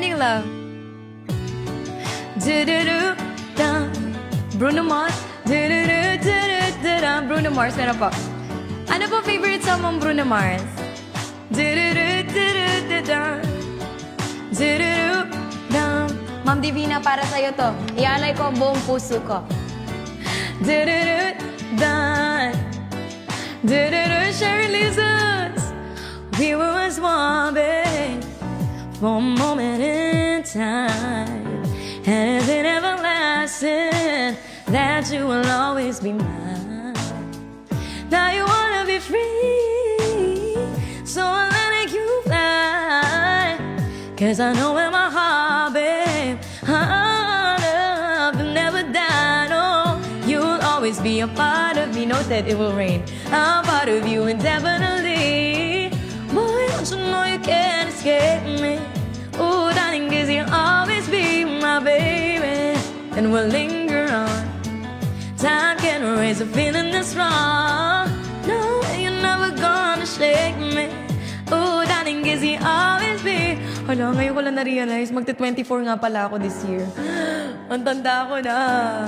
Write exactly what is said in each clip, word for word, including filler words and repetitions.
Trending Love. Do-do-do-dum. Bruno Mars. Do-do-do-do-do-dum. Bruno Mars, meron po. Ano po favorite song mong Bruno Mars? Do-do-do-do-do-dum. Do-do-do-dum. Ma'am Divina, para sa'yo to. Ialay ko ang buong puso ko. Do-do-do-dum. Do-do-do, Sherry Lizards. We were once one, babe, for a moment in time. And is it everlasting that you will always be mine? Now you wanna be free, so I'm letting you fly. Cause I know in my heart, babe, our love will never die. No, you'll always be a part of me. Know that it will rain. I'm part of you indefinitely. Boy, don't you know you can't escape me? Ooh, darling, cause you'll always be my baby. And we'll linger on. Time can erase a feeling that's wrong. No, you're never gonna shake me. Ooh, darling, cause you'll always be. Hala, ngayon ko lang na-realize, magta twenty-four nga pala ako this year. Ang tanda ko na.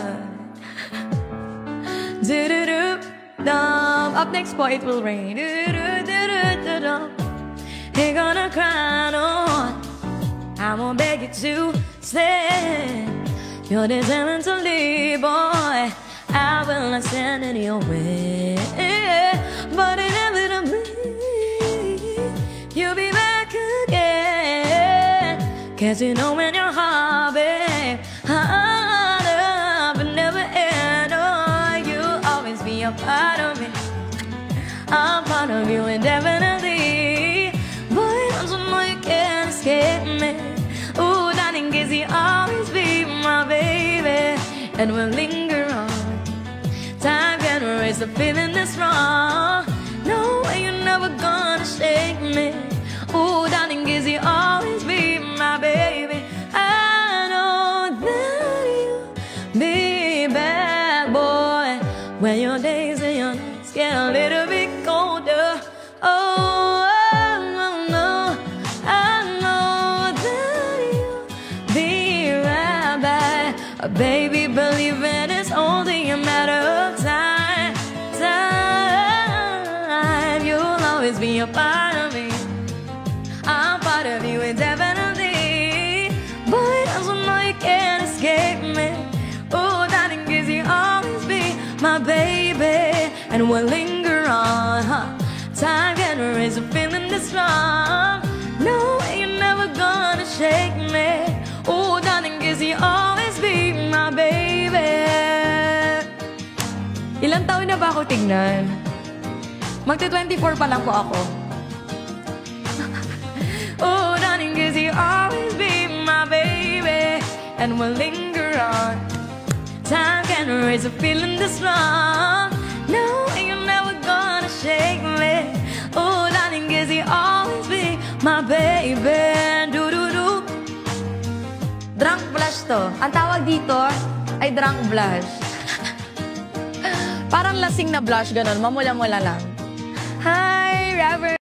Do-do-do-dum. Up next po, It Will Rain. Do-do-do-do-do-dum. Ain't gonna cry, no. I won't beg you to stay. You're determined to leave, boy. I will not stand in your way. But inevitably, you'll be back again. Cause you know in your heart, babe, our love will never end. Oh, you'll always be a part of me. I'm part of you indefinitely. Boy, don't you know you can't escape me? Ooh, darling, cause you always be my baby. And we'll linger on. Time can erase the feeling that's wrong. No way, you're never gonna shake me. Ooh, darling, cause you always be my baby. I know that you'll be back, boy, when your days and your nights get a little bit colder. Oh, no, no, I know that you'll be right back. Baby, believe it, it's only a matter of time. Time, you'll always be a part of me. I'm part of you indefinitely. Boy, don't you know you can't escape me? Oh, darling, cause you always be my baby. And we'll linger on, huh? Time can erase a feeling that's strong. No way, you're never gonna shake me. Oh, darling, cause you always be my baby. Ilang taon na ba ako tignan? Magta twenty-four pa lang po ako. Oh, darling, cause you always be my baby. And we'll linger on. Time can erase a feeling that's wrong. No, you're never gonna shake me. Oh, darling, cause you always be my baby. Do-do-do. Drunk blush to. Ang tawag dito ay drunk blush. Parang lasing na blush, ganon. Mamula-mula lang. Hi, Robert.